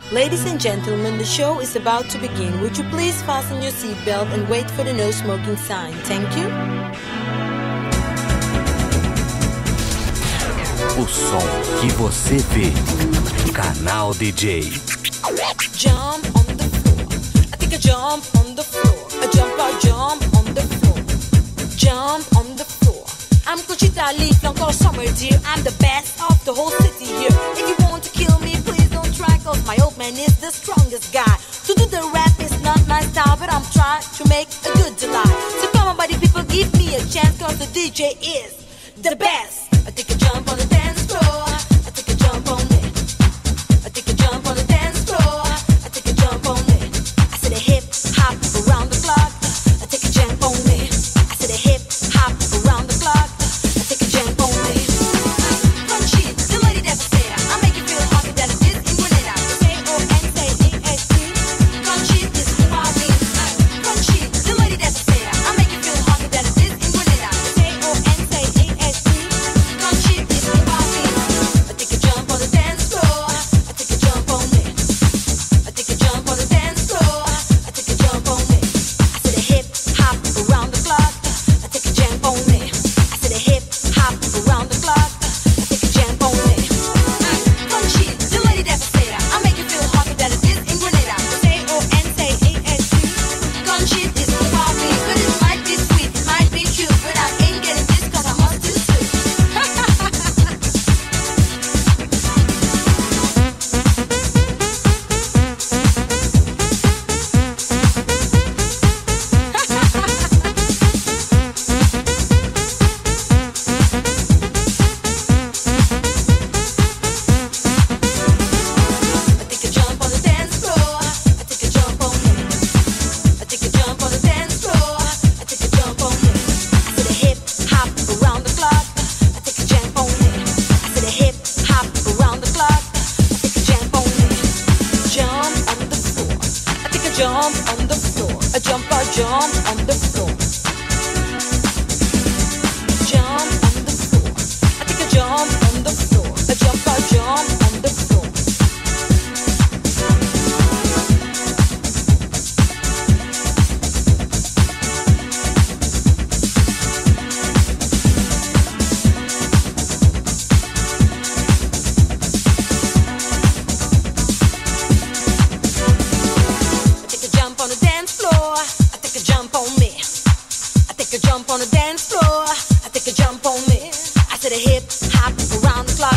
Ladies and gentlemen, the show is about to begin. Would you please fasten your seatbelt and wait for the no smoking sign? Thank you. O som que você vê. Canal DJ. Jump on the floor. I think I jump on the floor. I jump on the floor. Jump on the floor. I'm Conchita Leaf, Long Summer dear. I'm the best of the whole city here. If you want to kill me, please don't try, cause my old man is the strongest guy. To do the rap is not my style, but I'm trying to make a good delight. So come on, buddy, people, give me a chance, cause the DJ is the best. I take a jump on the dance floor. I take a jump on it. I take a jump on the dance floor. I take a jump on it. I said a hip hop around the clock. I take a jump on it. I said a hip hop around the clock. I take a jump on it. Crunchy, the lady that was there. I make you feel happy that it is in when it out. C-O-N-C-E-S-T. Crunchy is who I mean. Crunchy, the lady that was there. I make you feel happy that it is in when it out. C-O-N-C-E-S-T. Crunchy is who I mean. I take a jump on the dance floor. I take a jump on it. I take a jump on the dance floor. I take a jump on it. I said a hip hop around the clock. I take a jump on it. I said a hip hop around the clock. I take a jump on it. Crunchy, the lady that was there. I make you feel happy that it is in Grenada. C-O-N-C-E-S-T. Crunchy is who I mean. But it might be sweet, it might be cute, but I ain't getting this cause I'm hot too sweet. I take a jump on the dance floor. I take a jump on it. I take a jump on the dance floor. I take a jump on it. I said a hip hop around the clock. I take a jump on it. I said a hip hop around the clock. I take a jump on it. Jump on the floor. I take a jump on the floor. I jump on the floor. Jump on the floor. I take a jump on the floor. I jump on the floor. I take a jump on the dance floor. I take a jump on me. I take a jump on the dance floor. I take a jump on me. I said a hip hop around the clock.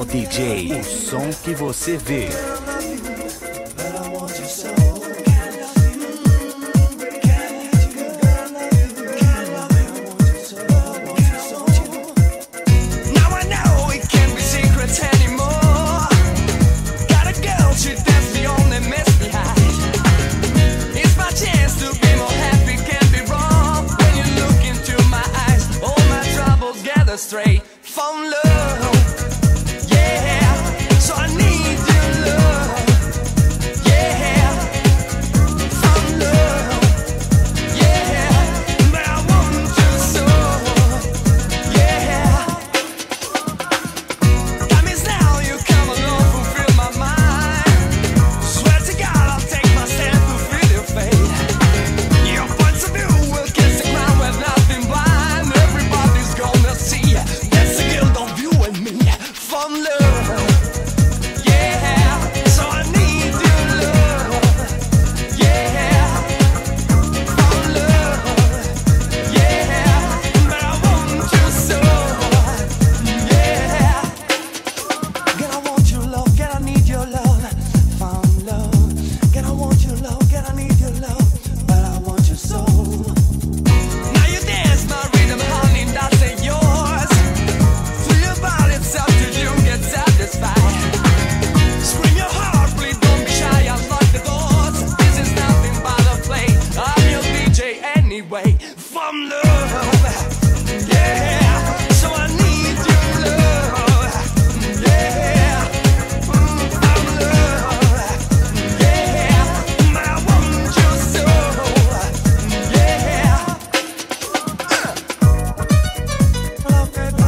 Canal DJ, o som que você vê. Straight from love, yeah. So I need your love, yeah. From love, yeah. But I want you so, yeah. Promise now you come along, fulfill my mind. Swear to God I'll take myself to feel your fate. Your points of view will kiss the ground with nothing blind. Everybody's gonna see. That's the guilt of you and me from love, yeah. So I need your love, yeah. From love, yeah. But I want you so, yeah. Girl, I want your love, girl, I need your love. From love, girl, I want your love, girl, I need your love. But I want you so. Now you dance my rhythm, honey, that's ain't yours. It's up to you, get satisfied. Scream your heart, please don't be shy. Unlock the doors. This is nothing but a play. I'm your DJ anyway. From love, yeah. So I need your love, yeah. From love, yeah. But I want you so, yeah. Love, baby.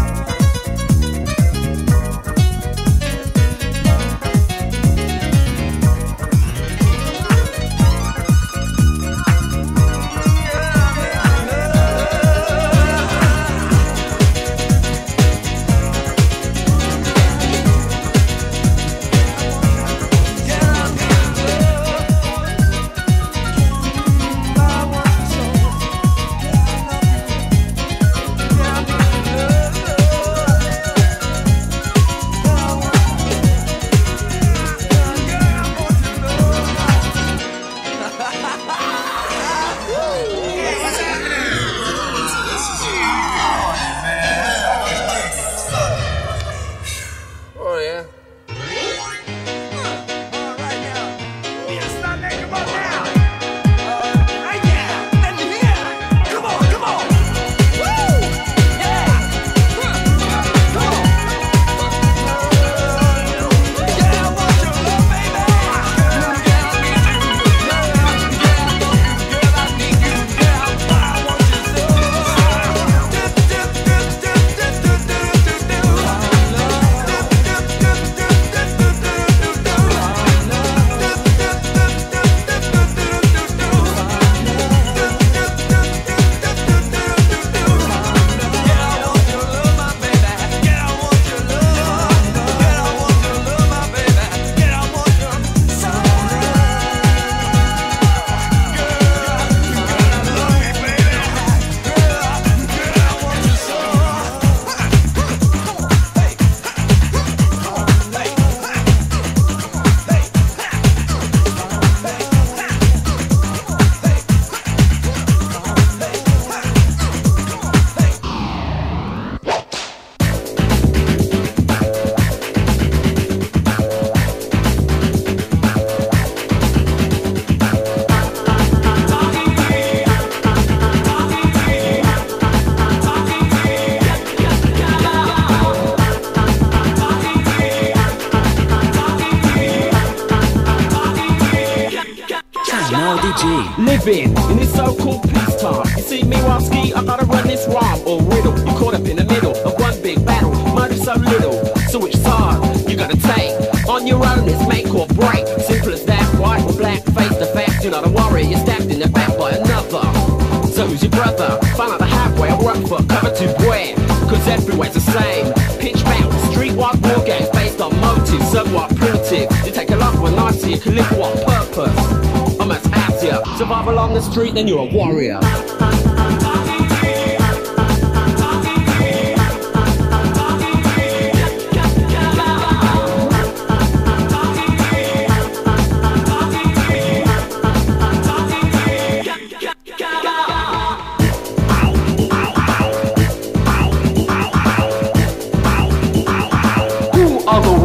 Living in this so-called peacetime. You see me while ski, I gotta run this rhyme or riddle. You caught up in the middle of one big battle. Murder so little, so which side you gotta take? On your own, it's make or break. Simple as that, white or black, face to face. You're not a warrior, you're stabbed in the back by another. So who's your brother? Find out the halfway, I run for cover to where? Cause everywhere's the same. Pitch bound, streetwide war games based on motives, somewhat primitive. You take a lot one night so you can live for what purpose? I'm as out here. Survive along the street, then you're a warrior.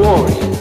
warriors.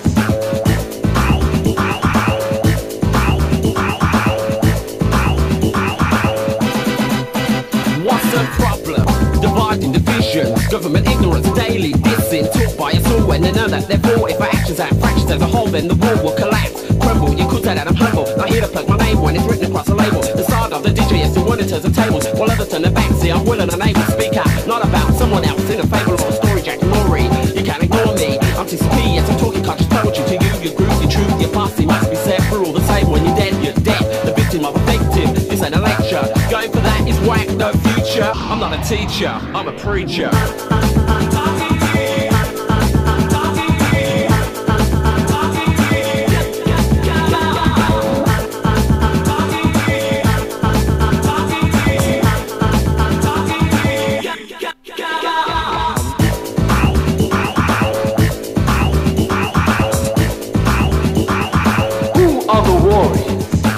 What's the problem? Dividing divisions, government ignorance, daily dissing, taught by us all when they know that they're for. If our actions have fractions as a whole, then the world will collapse, crumble. You could say that I'm humble, not here to plug my name when it's written across a label. The side of the DJ is the one that turns the tables, while others turn their back. See, I'm willing and able to speak out, not about someone else in a fable or a story, Jack and Laurie. You can't ignore me, I'm TCP, yes, I'm talking conscious poetry to you. Your group, your truth, your posse must be set through all the same. When you're dead, the victim of a victim. This ain't a lecture, going for that is whack, no future. I'm not a teacher, I'm a preacher. Who are the warriors?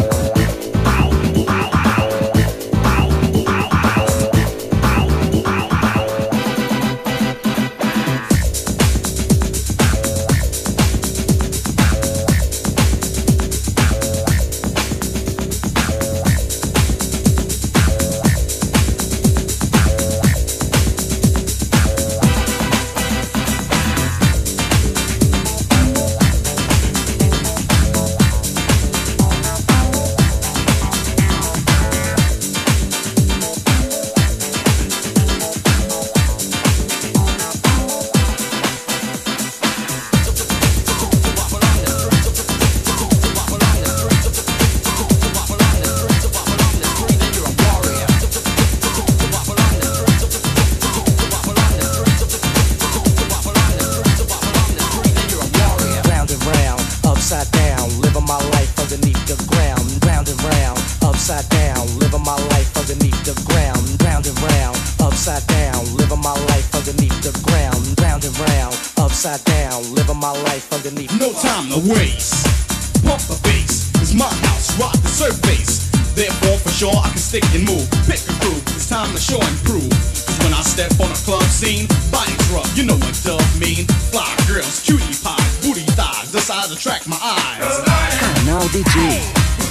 upside down, living my life underneath. No time to waste. Pump the bass, it's my house, rock the surface. Therefore, for sure, I can stick and move. Pick a groove, it's time to show and prove. Cause when I step on a club scene, bodies rough, you know what dub mean. Fly girls, cutie pies, booty thighs, the size attract my eyes. Canal DJ.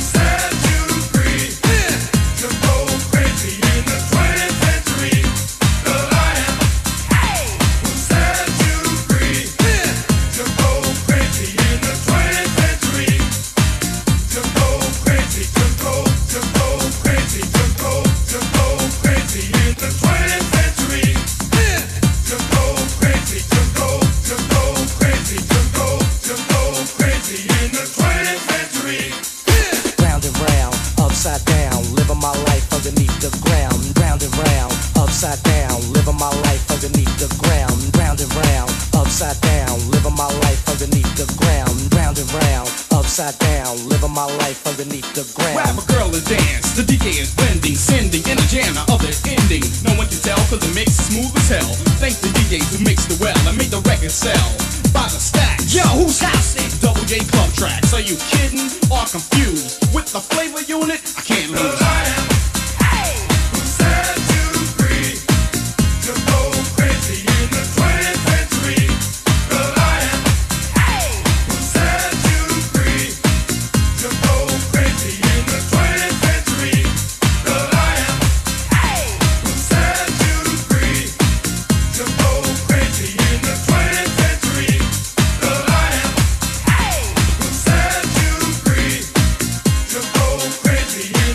Grab a girl and dance, the DJ is blending, sending in a jam, the other ending. No one can tell cause the mix is smooth as hell. Thank the DJs who mixed it well and made the record sell by the stacks. Yo, who's housing? Double J Club Tracks. Are you kidding or confused? With the flavor unit, I can't lose. Crazy.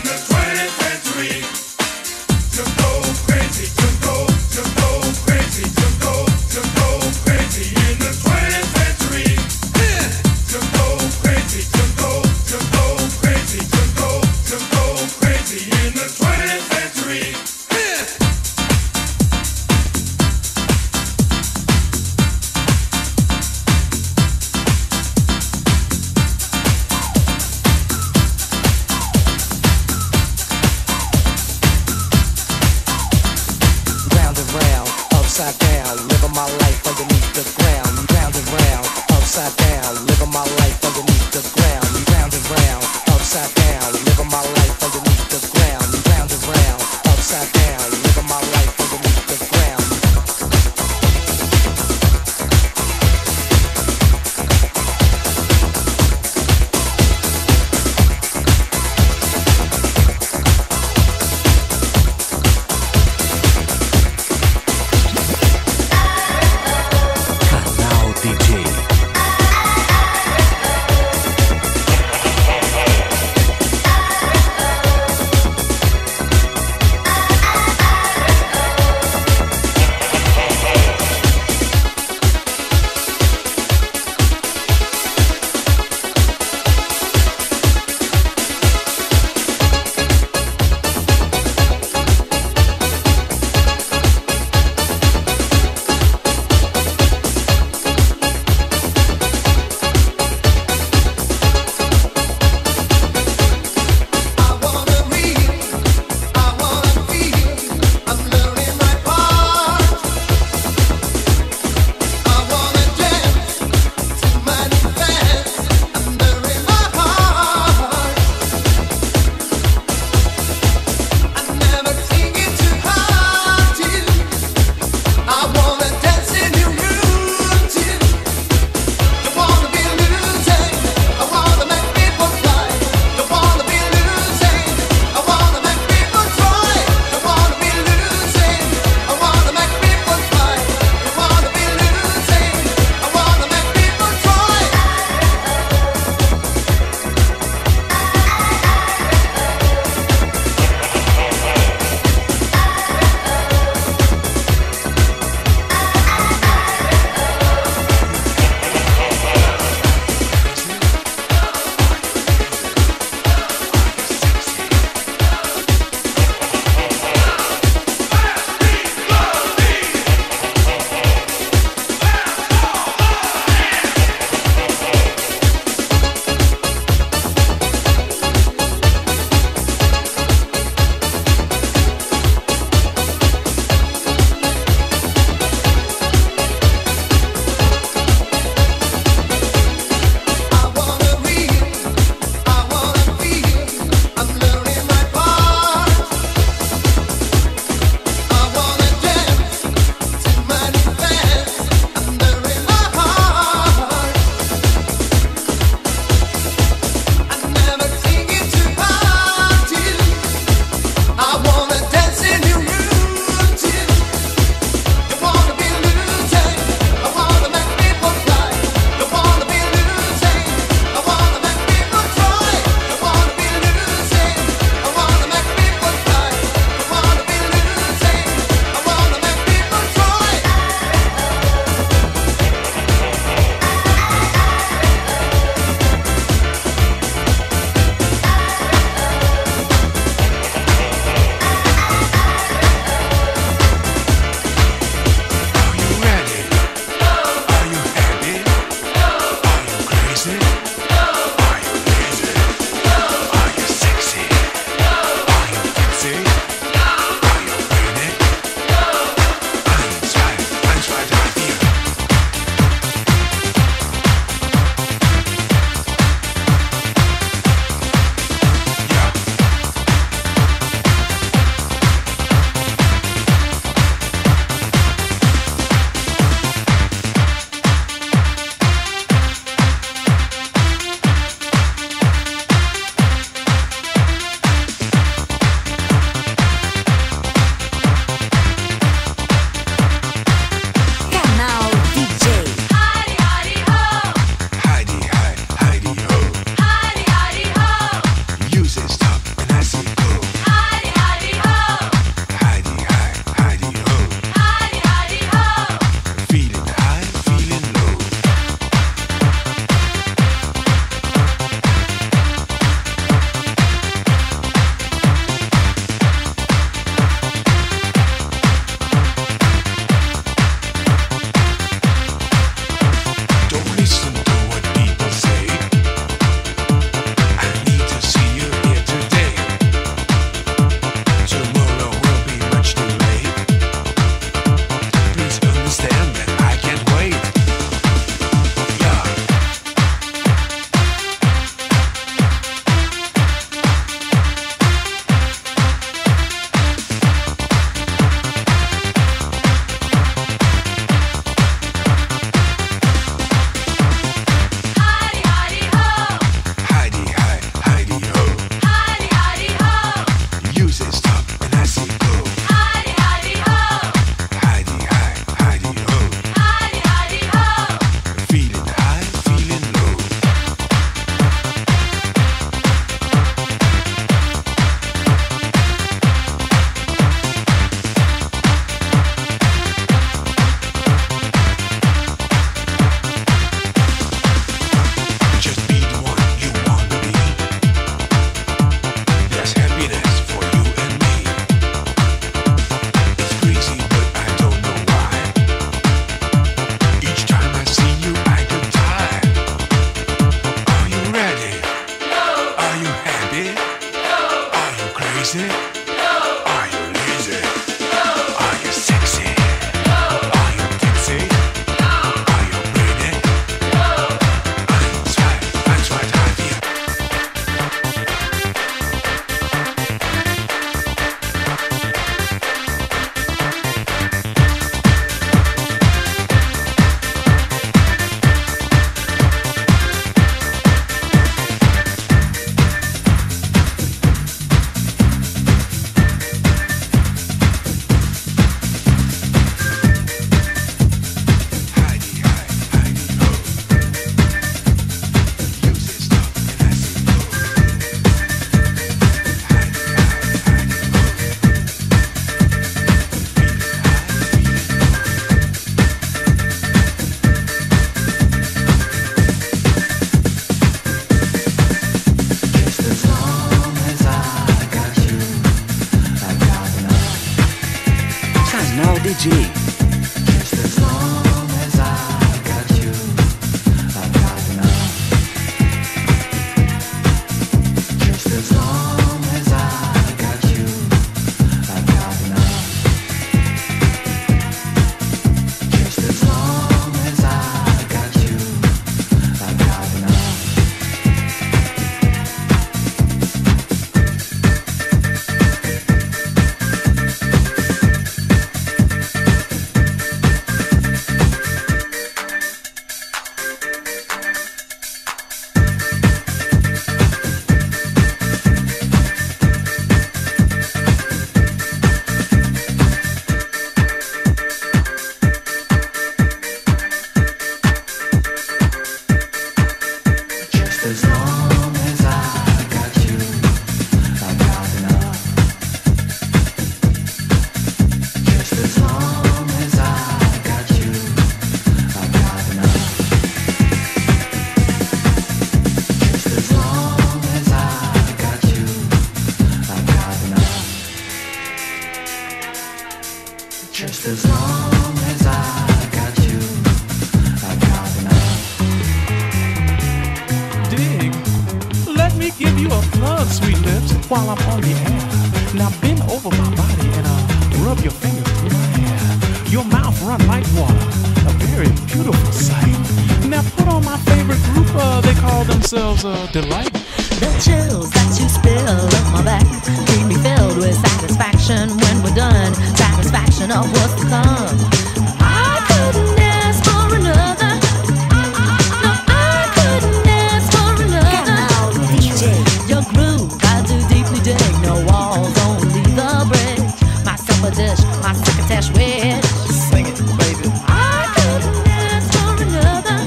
hug, sweet lips, while I'm on the air. Now bend over my body and rub your fingers through my hair. Your mouth run like water, a very beautiful sight. Now put on my favorite group, they call themselves Delight. The chills that you spill up my back keep me filled with satisfaction when we're done. Satisfaction of what's to come. I couldn't ask for another. No, I couldn't ask for another. DJ, your groove I do deeply dig. No walls, only the bridge. Myself a dish, my second wish. Sing it, baby. I couldn't ask for another.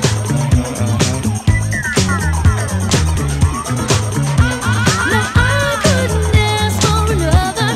No, I couldn't ask for another.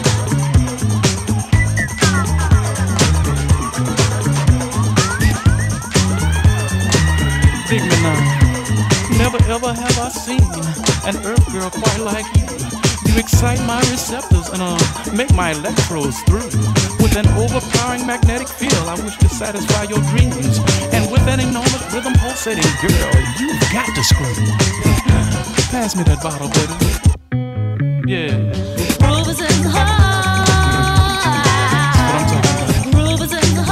Dig me now. Never ever have I seen an earth girl quite like you. You excite my receptors and make my electrodes through. With an overpowering magnetic field, I wish to satisfy your dreams. And with an enormous rhythm pulsating, girl, you've got to scream. Pass me that bottle, baby. Yeah. Groove is in the heart. That's what I'm talking about. Groove is in the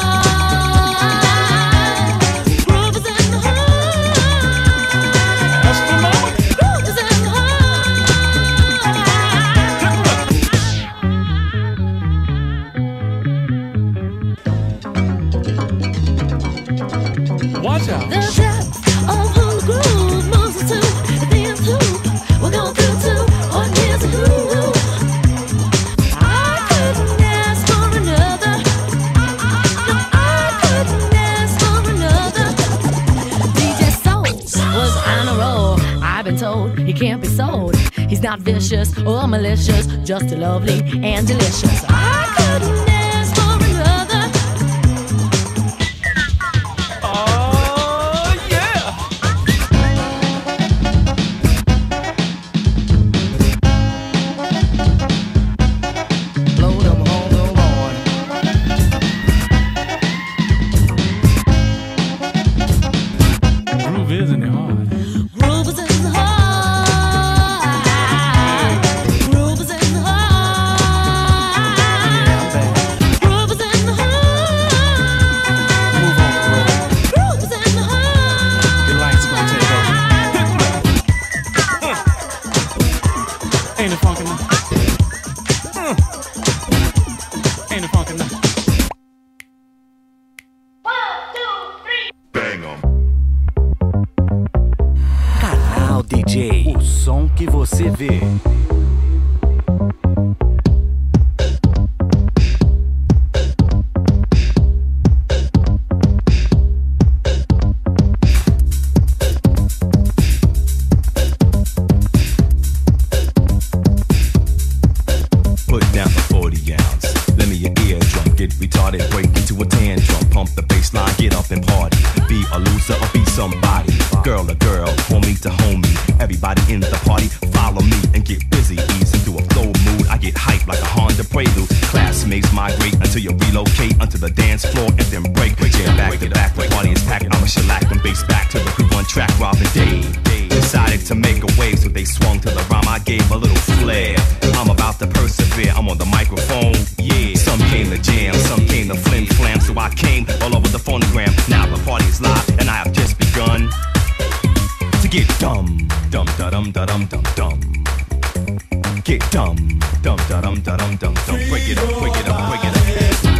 heart. Groove is in the heart. That's the moment. Groove is in the heart. Watch out. The depth of who the groove moves us to. The end who we're going through to. Or here's a who. I couldn't ask for another. No, I couldn't ask for another. DJ Soul was on a roll. I've been told he can't be sold. He's not vicious or malicious, just lovely and delicious. I couldn't ask for another. Oh, yeah. Blow them on the horn. Groove is in the heart. Groove is in the heart. Groove is in the heart. Groove is in the heart. Move on, bro. Groove is in the heart. The light's gonna take over. Ain't it funky now? Ain't it funky now? Canal DJ, o som que você vê. Put down the 40 ounce. Let me your eardrum get retarded. Break into a tantrum. Pump the bass line, get up and party. Be a loser or be somebody. Girl or girl, homie to homie. Everybody in the party, follow me and get busy. Ease into a flow mood. I get hyped like a Honda Prelude. Classmates migrate until you relocate onto the dance floor and then break. Jam back to back, the party is packed. I'm a shellac and bass back to the crew on track. Robin Dave decided to make a wave, so they swung to the rhyme. I gave a little flair. I'm about to persevere. I'm on the microphone. Yeah, some came to jam, some came to flim flam. So I came all over the phonogram. Now the party's live and I have just begun to get dumb, dum da dum da dum dum dum. Get dumb, dum da dum da dum dum dum. Break it up, break it up, break it up.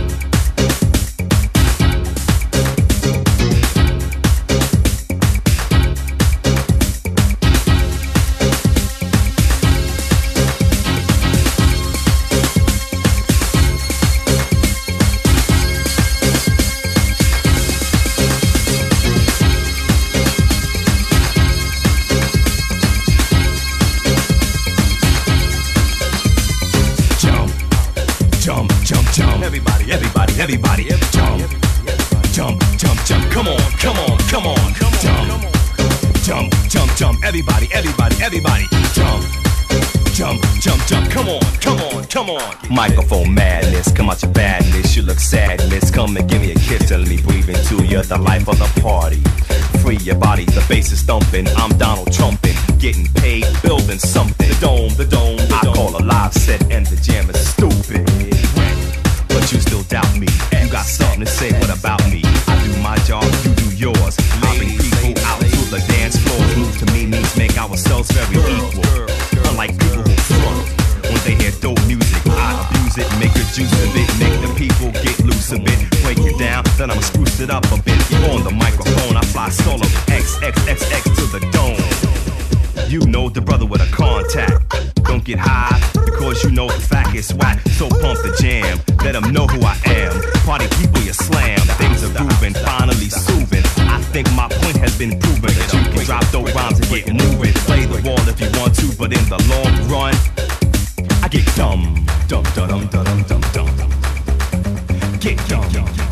Everybody, everybody, everybody, jump, jump, jump, jump. Come on, come on, come on, jump, jump, jump, jump. Everybody, everybody, everybody, jump, jump, jump, jump. Come on, come on, come on. Microphone madness, come out your badness. You look sadness. Come and give me a kiss and let me breathe into you. The life of the party. Free your body, the bass is thumping. I'm Donald Trumping. getting paid, building something. The dome, I call a live set and the jam is stupid. But you still doubt me. You got something to say, what about me? I do my job, you do yours. I bring people out to the dance floor. Move to me means make ourselves very equal. Unlike people who front when they hear dope music, I abuse it, make it juice a bit, make the people get loose a bit. Break it down, then I'ma spruce it up a bit. On the microphone, I fly solo, XXXX to the dome. You know the brother with a contact. Don't get high, because you know the fact is whack. So pump the jam, let them know who I am. Party people, you slam, things are grooving, finally soothing. I think my point has been proven, that you can drop those rhymes and get moving. Play the wall if you want to, but in the long run, I get dumb. Get dumb.